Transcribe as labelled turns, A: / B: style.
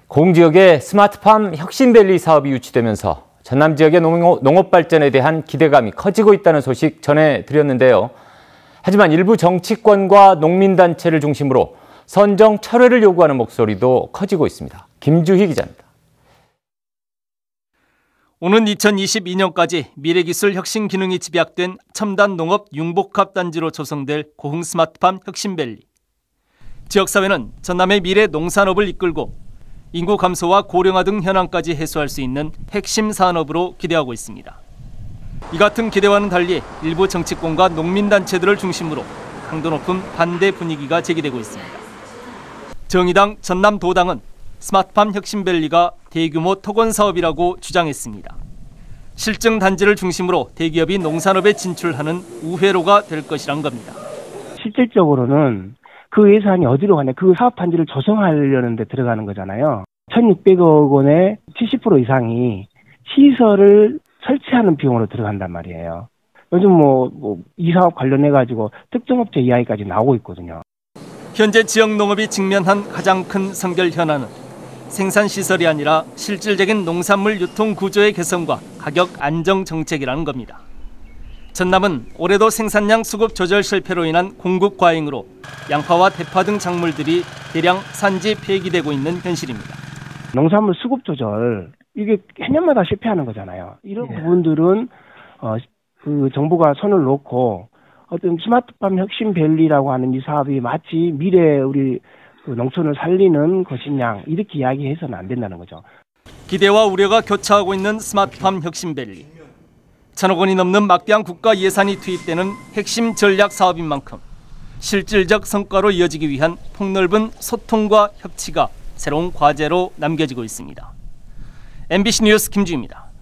A: 공지역에 스마트팜 혁신밸리 사업이 유치되면서 전남 지역의 농업 발전에 대한 기대감이 커지고 있다는 소식 전해드렸는데요. 하지만 일부 정치권과 농민단체를 중심으로 선정 철회를 요구하는 목소리도 커지고 있습니다. 김주희 기자입니다.
B: 오는 2022년까지 미래기술 혁신 기능이 집약된 첨단 농업 융복합 단지로 조성될 고흥 스마트팜 혁신밸리. 지역사회는 전남의 미래 농산업을 이끌고 인구 감소와 고령화 등 현안까지 해소할 수 있는 핵심 산업으로 기대하고 있습니다. 이 같은 기대와는 달리 일부 정치권과 농민단체들을 중심으로 강도 높은 반대 분위기가 제기되고 있습니다. 정의당 전남도당은 스마트팜 혁신밸리가 대규모 토건 사업이라고 주장했습니다. 실증 단지를 중심으로 대기업이 농산업에 진출하는 우회로가 될 것이란 겁니다.
C: 실질적으로는 그 예산이 어디로 가냐, 그 사업 단지를 조성하려는 데 들어가는 거잖아요. 1,600억 원의 70% 이상이 시설을 설치하는 비용으로 들어간단 말이에요. 요즘 이 사업 관련해가지고 특정 업체 이야기까지 나오고 있거든요.
B: 현재 지역 농업이 직면한 가장 큰 선결 현안은 생산시설이 아니라 실질적인 농산물 유통 구조의 개선과 가격 안정 정책이라는 겁니다. 전남은 올해도 생산량 수급 조절 실패로 인한 공급 과잉으로 양파와 대파 등 작물들이 대량 산지 폐기되고 있는 현실입니다.
C: 농산물 수급 조절, 이게 해년마다 실패하는 거잖아요. 이런 부분들은 그 정부가 손을 놓고 어떤 스마트팜 혁신밸리라고 하는 이 사업이 마치 미래 우리 농촌을 살리는 것이냐, 이렇게 이야기해서는 안 된다는 거죠.
B: 기대와 우려가 교차하고 있는 스마트팜 혁신밸리. 1,000억 원이 넘는 막대한 국가 예산이 투입되는 핵심 전략 사업인 만큼 실질적 성과로 이어지기 위한 폭넓은 소통과 협치가 새로운 과제로 남겨지고 있습니다. MBC 뉴스 김주희입니다.